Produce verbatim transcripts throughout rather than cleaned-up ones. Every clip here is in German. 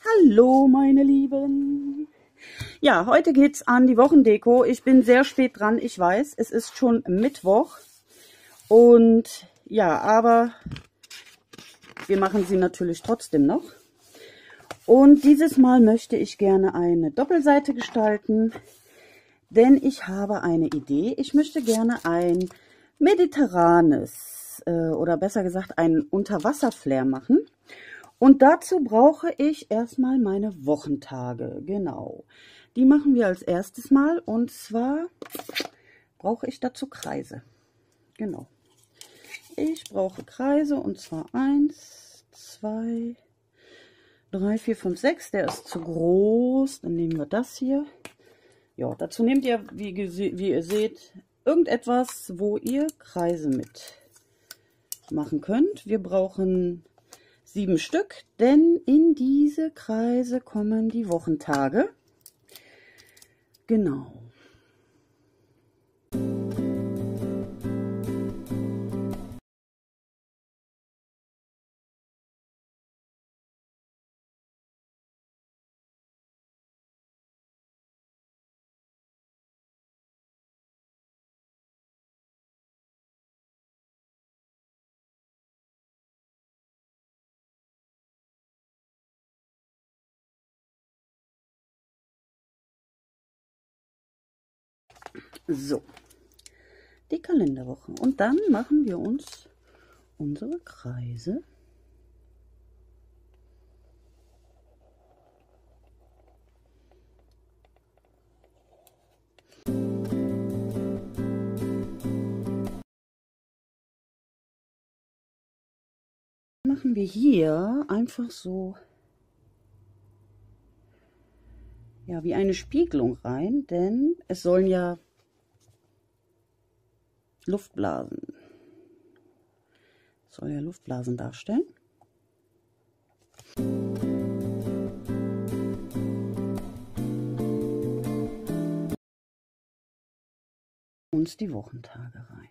Hallo meine Lieben. Ja, heute geht's an die Wochendeko. Ich bin sehr spät dran, ich weiß. Es ist schon Mittwoch. Und ja, aber wir machen sie natürlich trotzdem noch. Und dieses Mal möchte ich gerne eine Doppelseite gestalten, denn ich habe eine Idee. Ich möchte gerne ein mediterranes äh, oder besser gesagt ein Unterwasserflair machen. Und dazu brauche ich erstmal meine Wochentage, genau. Die machen wir als erstes mal und zwar brauche ich dazu Kreise, genau. Ich brauche Kreise und zwar eins, zwei, drei, vier, fünf, sechs. Der ist zu groß, dann nehmen wir das hier. Ja, dazu nehmt ihr, wie, wie ihr seht, irgendetwas, wo ihr Kreise mit machen könnt. Wir brauchen sieben Stück, denn in diese Kreise kommen die Wochentage. Genau. So, die Kalenderwoche. Und dann machen wir uns unsere Kreise. Machen wir hier einfach so, ja, wie eine Spiegelung rein, denn es sollen ja Luftblasen, es soll ja Luftblasen darstellen. Uns die Wochentage rein.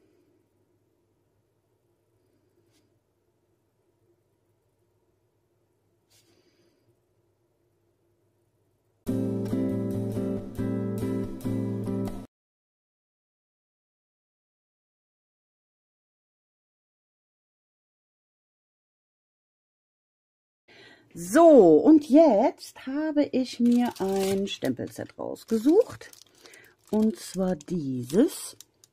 So, und jetzt habe ich mir ein Stempelset rausgesucht. Und zwar dieses.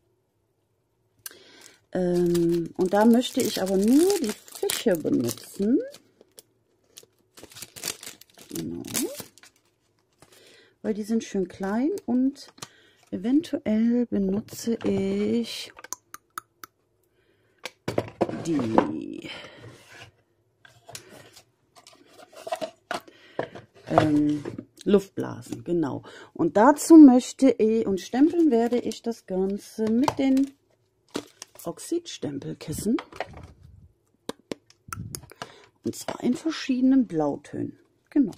Ähm, und da möchte ich aber nur die Fische benutzen. Genau. Weil die sind schön klein und eventuell benutze ich die ähm, Luftblasen, genau. Und dazu möchte ich, und stempeln werde ich das Ganze mit den Oxidstempelkissen. Und zwar in verschiedenen Blautönen. Genau.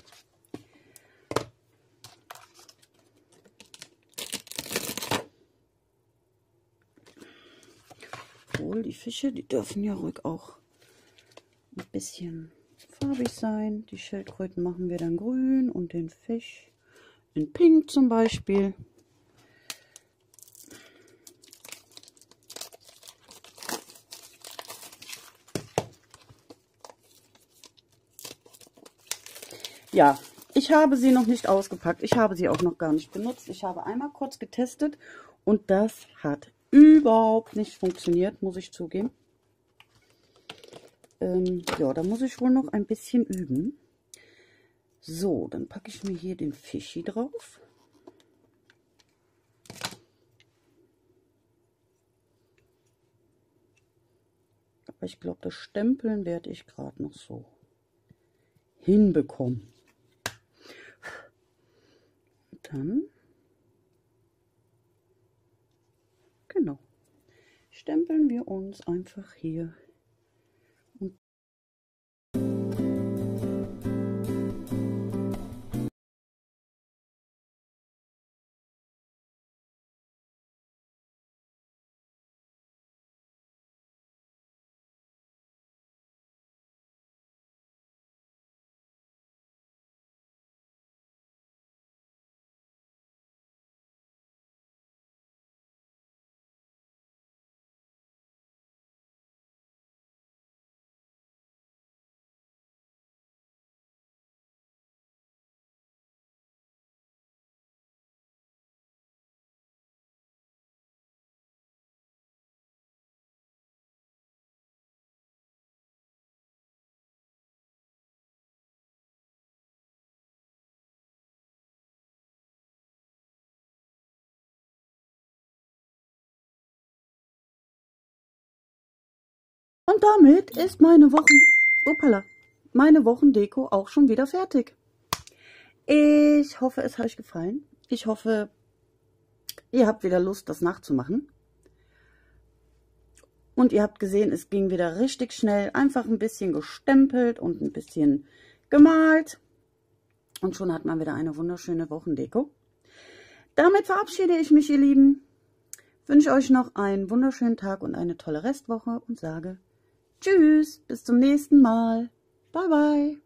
Obwohl die Fische, die dürfen ja ruhig auch ein bisschen farbig sein. Die Schildkröten machen wir dann grün und den Fisch in pink zum Beispiel. Ja, ich habe sie noch nicht ausgepackt. Ich habe sie auch noch gar nicht benutzt. Ich habe einmal kurz getestet und das hat überhaupt nicht funktioniert, muss ich zugeben. Ähm, ja, da muss ich wohl noch ein bisschen üben. So, dann packe ich mir hier den Fischi drauf. Aber ich glaube, das Stempeln werde ich gerade noch so hinbekommen. Dann, genau, stempeln wir uns einfach hier und Und damit ist meine Wochen... Uppala, meine Wochendeko auch schon wieder fertig. Ich hoffe, es hat euch gefallen. Ich hoffe, ihr habt wieder Lust, das nachzumachen. Und ihr habt gesehen, es ging wieder richtig schnell. Einfach ein bisschen gestempelt und ein bisschen gemalt. Und schon hat man wieder eine wunderschöne Wochendeko. Damit verabschiede ich mich, ihr Lieben. Wünsche euch noch einen wunderschönen Tag und eine tolle Restwoche und sage Tschüss, bis zum nächsten Mal. Bye, bye.